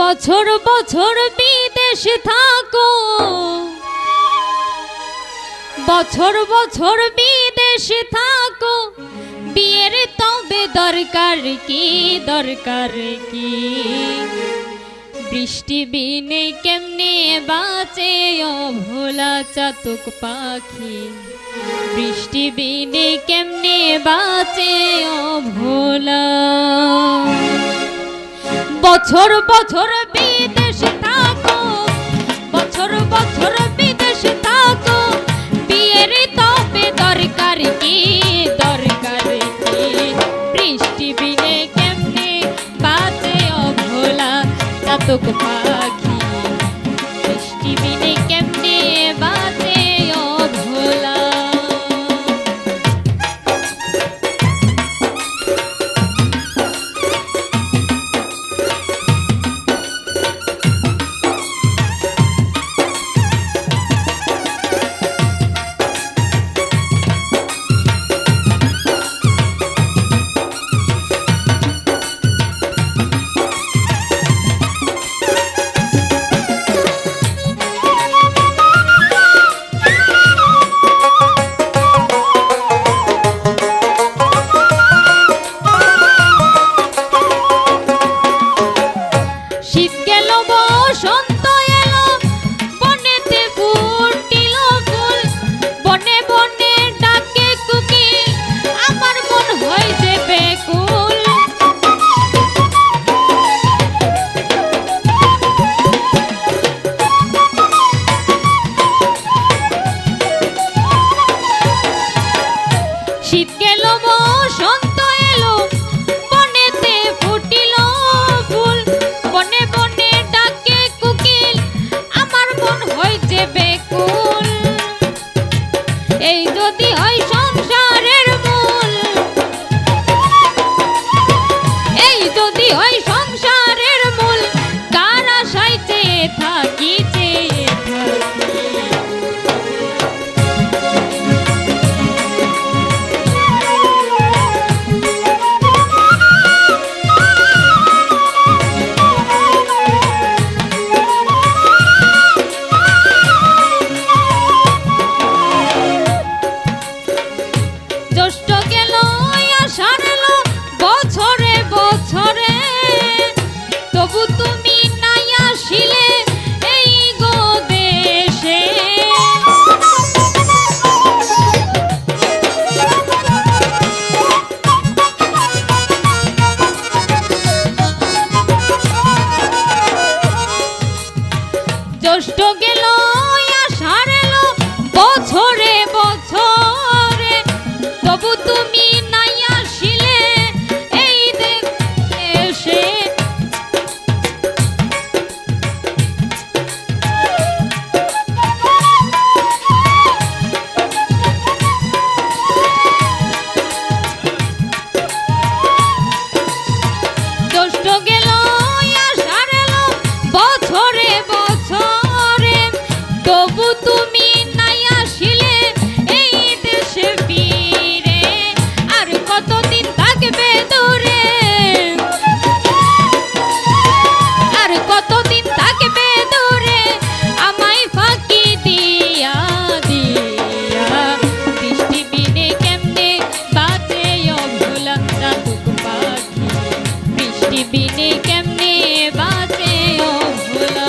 বছর বছর বিদেশে থাকো, বছর বছর বিদেশে থাকো, বিয়ের তবে দরকার কি, দরকার কি? বৃষ্টি বিনে কেমনে বাঁচে অভোলা চাতক পাখি, বৃষ্টি বিনে কেমনে বাঁচে অভোলা। বছর বছর বিদেশে থাকো, বছর বছর বিদেশে থাকো, বিয়ের তবে দরকার কি, দরকার কি? বৃষ্টি বিনে কেমনে বাঁচে অভোলা চাতক পাখি, বৃষ্টি বিনে কেমনে বাঁচে অভোলা। শীত গেল বসন্ত এলো, বনেতে ফুটিল ফুল, বনে বনে ডাকে কোকিল, আমার মন হইছে বেকুল। এই যদি হয় সংসারের মূল, এই যদি হয় সংসারের মূল, কার আশায় চেয়ে থাকি, চেয়ে থাকি। জ্যৈষ্ঠ গেল আষাঢ় এলো, বছরে বছরে, তবু তুমি নাই আসিলে এই দেশে। জ্যৈষ্ঠ গেল আষাঢ় এলো, বছরে বছরে, তবু তুমি নাই আসিলে এই দেশে ফিরে। আর কতদিন থাকবে দূরে, আর কতদিন থাকবে দূরে, আমায় ফাঁকি দিয়া দিয়া। বৃষ্টি বিনে কেমনে বাঁচে অভোলা চাতক পাখি, বৃষ্টি বিনে কেমনে বাঁচে অভোলা।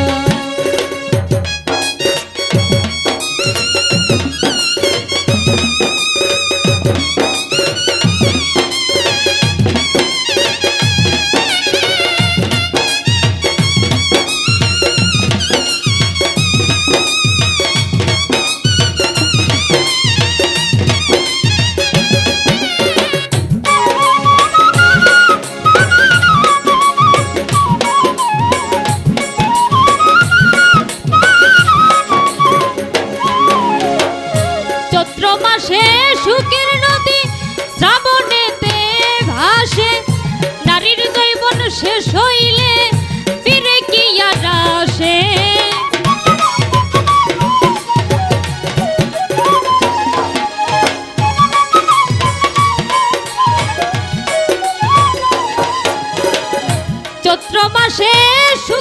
চৈত্র মাসে সুখের নদী শ্রাবণেতে ভাসে, নারীর যৌবন শেষ হইলে ফিরে কি আর আসে। চৈত্র মাসে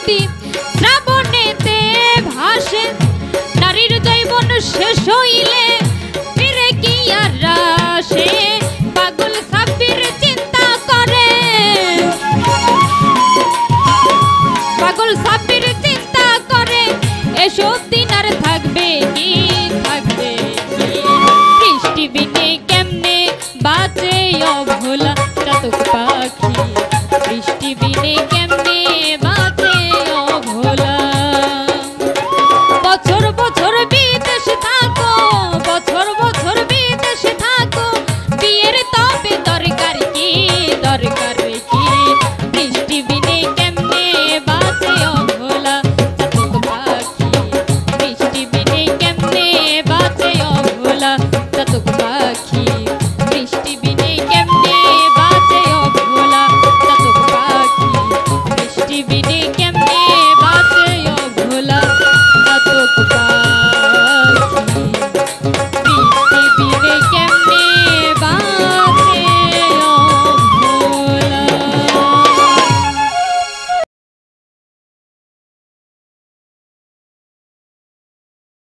নদী শ্রাবণেতে ভাসে, নারীর যৌবন শেষ হইলে ফিরে কি আর আসে। পাগল সাব্বির চিন্তা করে, পাগল সাব্বির চিন্তা করে, এসব দিন আর থাকবে কি, থাকবে কি। বৃষ্টি বিনে কেমনে বাঁচে অভোলা চাতক পাখি, বৃষ্টি বিনে